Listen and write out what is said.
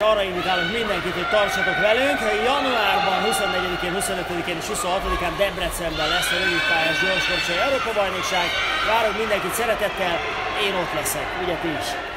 Arra invitálok mindenkit, hogy tartsatok velünk. Januárban 24-én, 25-én és 26-án Debrecenben lesz a rövidpályás gyorskocsi Európa-bajnokság. Várok mindenkit szeretettel, én ott leszek, ugye ti is?